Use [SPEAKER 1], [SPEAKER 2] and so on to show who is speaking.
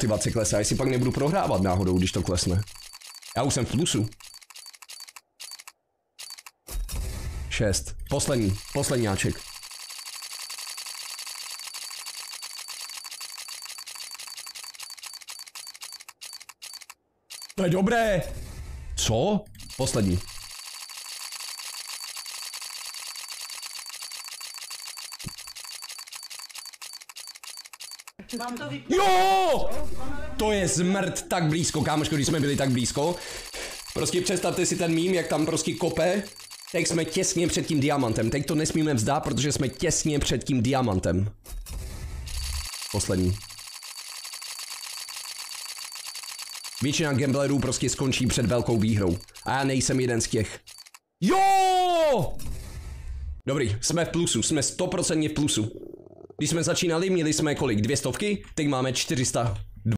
[SPEAKER 1] motivace klesá, jestli pak nebudu prohrávat náhodou, když to klesne. Já už jsem v plusu. 6. Posledňáček. To je dobré. Co? Poslední. Jo! To je zmrt tak blízko, kámoško, když jsme byli tak blízko. Prostě představte si ten mím, jak tam prostě kope. Teď jsme těsně před tím diamantem. Teď to nesmíme vzdát, protože jsme těsně před tím diamantem. Poslední. Většina gamblerů prostě skončí před velkou výhrou. A já nejsem jeden z těch. Jo! Dobrý, jsme v plusu, jsme 100% v plusu. Když jsme začínali, měli jsme kolik? 200? Teď máme 400.